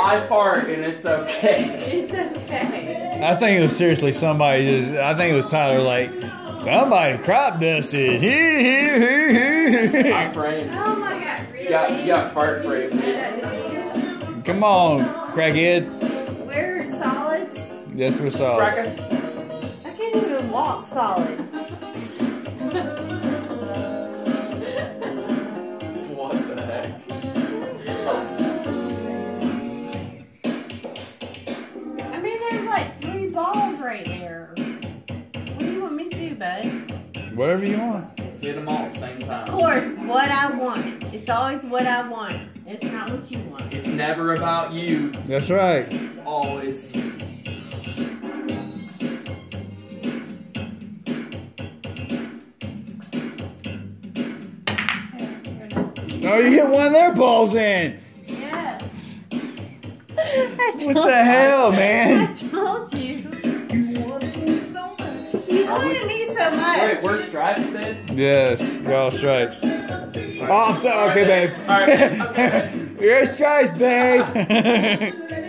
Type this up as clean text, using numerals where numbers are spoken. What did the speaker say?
I fart and it's okay. It's okay. I think it was seriously somebody just. I think it was Tyler. Like somebody crop dusted. I framed. Oh my god, really? You got fart framed. Come on, crackhead. We're solids. Yes, we're solid. Cracker. I can't even walk solid. What the heck? I mean, there's like 3 balls right there. What do you want me to do, bud? Whatever you want. Hit them all at the same time. Of course, what I want. It's always what I want. It's not what you want. It's never about you. That's right. Always. Oh, you hit one of their balls in. Yes. What the hell, I man? told you. You wanted me so much. You wanted me so much. Wait, we're stripes, babe? Yes, y'all stripes. Oh, I'm sorry. Okay, babe. Alright, okay. You're stripes, babe.